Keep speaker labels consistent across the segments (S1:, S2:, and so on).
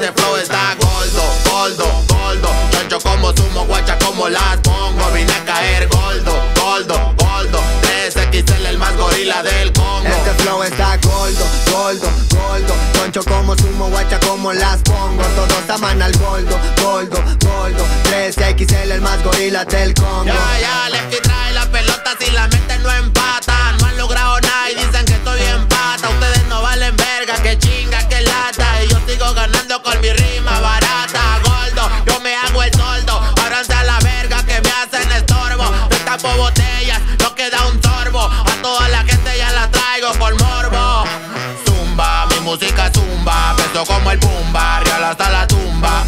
S1: Este flow está gordo, gordo, gordo. Choncho como sumo, guacha como las pongo. Vine a caer gordo, gordo, gordo. 3XL el más gorila del Congo.
S2: Este flow está gordo, gordo, gordo. Choncho como sumo, guacha como las pongo. Todos aman al gordo, gordo, gordo. 3XL el más gorila del Congo.
S1: Ya, Lefty trae la pelota si la mente no empata. No han logrado nada y dicen que estoy en pata. Ustedes no valen verga, que chinga, que lata. Y yo sigo ganando con mi rima barata. Gordo, yo me hago el soldo. Ábranse a la verga que me hacen estorbo. Destapo botellas, no queda un sorbo. A toda la gente ya la traigo por morbo. Zumba, mi música zumba. Peso como el pumba, real hasta la tumba.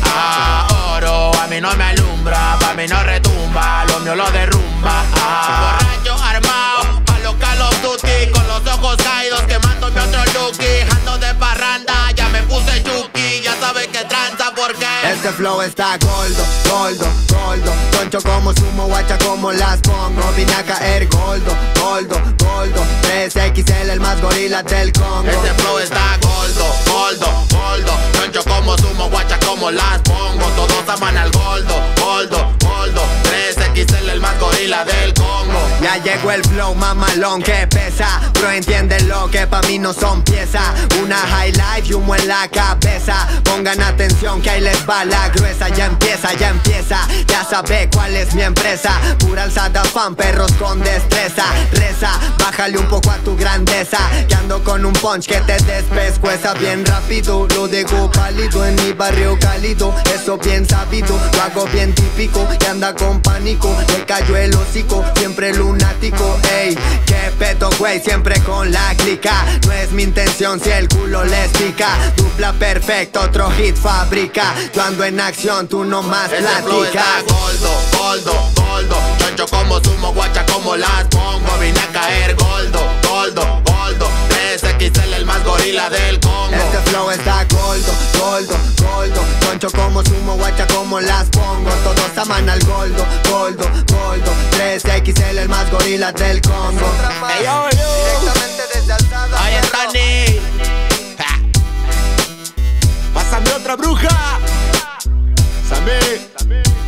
S1: Oro, a mí no me alumbra. Pa' mí no retumba, lo mío lo derrumba. Borracho armado, a los Call of Duty. Con los ojos caídos quemando mi otro lookie. Ando de parranda, ya me puse yuki. Ya sabes que tranza porque
S2: este flow está gordo, gordo, gordo. Choncho como sumo, guacha como las pongo. Vine a caer gordo, gordo, gordo. 3XL el más gorila del Congo.
S1: este flow está gordo, gordo, gordo. Choncho como sumo, guacha como las pongo. Todos aman al gordo, gordo, gordo. 3XL el más gorila del Congo.
S2: Ya llegó el flow mamalón que pesa. Bro, entiéndelo que pa' mí no son piezas. Una high life y humo en la cabeza. Pongan atención que ahí les va la gruesa. Ya empieza, ya empieza. Ya sabe cuál es mi empresa. Pura alzada fan, perros con destreza. Reza, bájale un poco a tu grandeza. Que ando con un punch que te despescueza bien rápido. Lo dejo pálido en mi barrio cálido. Eso bien sabido, lo hago bien típico. Que anda con pánico, le cayó el hocico. Siempre lunático, ey. Que pedo, güey, siempre con la clica. No es mi intención si el culo les pica. Dupla perfecto, otro hit fabrica. Yo ando en acción, tú nomás
S1: este flow está
S2: platicas.
S1: gordo, gordo, gordo. Choncho como sumo, guacha como las pongo. Vine a caer gordo, gordo, gordo. 3XL el más gorila del Congo.
S2: Este flow está gordo, gordo, gordo. Choncho como sumo, guacha como las pongo. Todos aman al gordo, gordo, gordo. 3XL el más gorila del Congo.
S1: Ey, yo.
S2: Directamente desde Alzada.
S1: Ahí está Nick. Ja. Pásame otra bruja. Samé.